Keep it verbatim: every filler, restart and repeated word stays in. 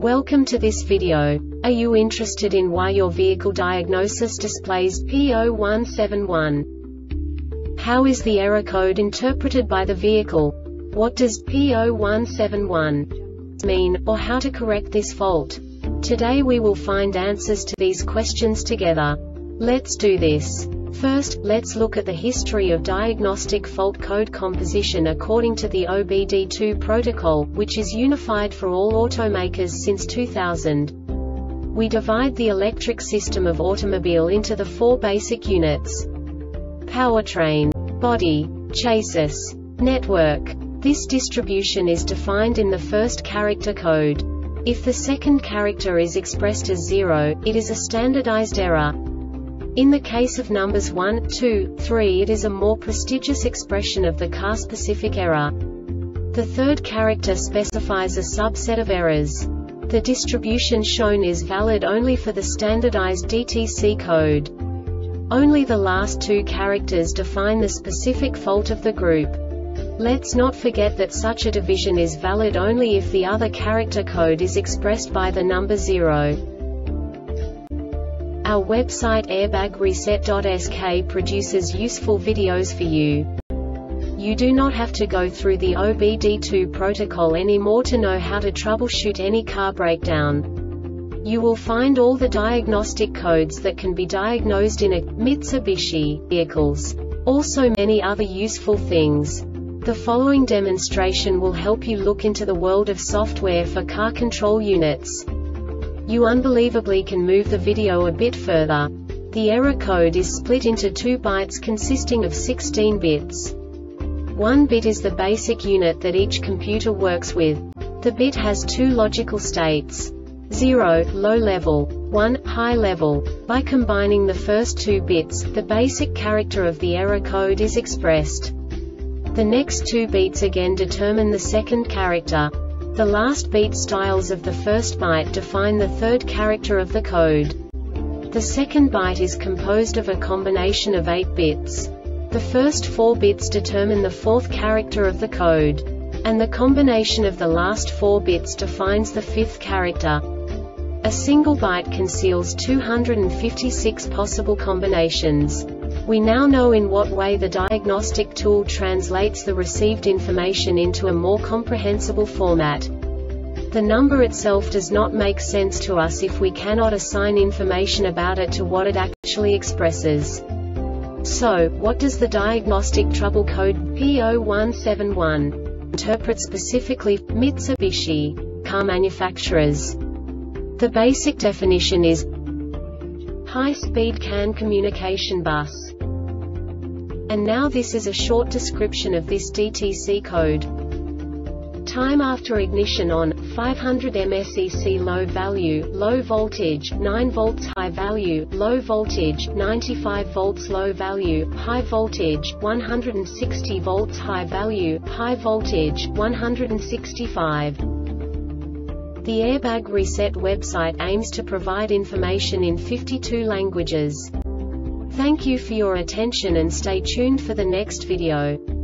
Welcome to this video. Are you interested in why your vehicle diagnosis displays P zero one seven one? How is the error code interpreted by the vehicle? What does P zero one seven one mean, or how to correct this fault? Today we will find answers to these questions together. Let's do this. First, let's look at the history of diagnostic fault code composition according to the O B D two protocol, which is unified for all automakers since two thousand. We divide the electric system of automobile into the four basic units: powertrain, body, chassis, network. This distribution is defined in the first character code. If the second character is expressed as zero, it is a standardized error. In the case of numbers one, two, three, it is a more prestigious expression of the car-specific error. The third character specifies a subset of errors. The distribution shown is valid only for the standardized D T C code. Only the last two characters define the specific fault of the group. Let's not forget that such a division is valid only if the other character code is expressed by the number zero. Our website airbag reset dot S K produces useful videos for you. You do not have to go through the O B D two protocol anymore to know how to troubleshoot any car breakdown. You will find all the diagnostic codes that can be diagnosed in a Mitsubishi vehicles. Also many other useful things. The following demonstration will help you look into the world of software for car control units. You unbelievably can move the video a bit further. The error code is split into two bytes consisting of sixteen bits. One bit is the basic unit that each computer works with. The bit has two logical states: zero, low level, one, high level. By combining the first two bits, the basic character of the error code is expressed. The next two bits again determine the second character. The last beat styles of the first byte define the third character of the code. The second byte is composed of a combination of eight bits. The first four bits determine the fourth character of the code. And the combination of the last four bits defines the fifth character. A single byte conceals two hundred fifty-six possible combinations. We now know in what way the diagnostic tool translates the received information into a more comprehensible format. The number itself does not make sense to us if we cannot assign information about it to what it actually expresses. So, what does the diagnostic trouble code P zero one seven one interpret specifically for Mitsubishi car manufacturers? The basic definition is high-speed C A N communication bus. And now this is a short description of this D T C code. Time after ignition on, five hundred milliamps E C low value, low voltage, nine volts high value, low voltage, ninety-five volts low value, high voltage, one hundred sixty volts high value, high voltage, one hundred sixty-five. The Airbag Reset website aims to provide information in fifty-two languages. Thank you for your attention and stay tuned for the next video.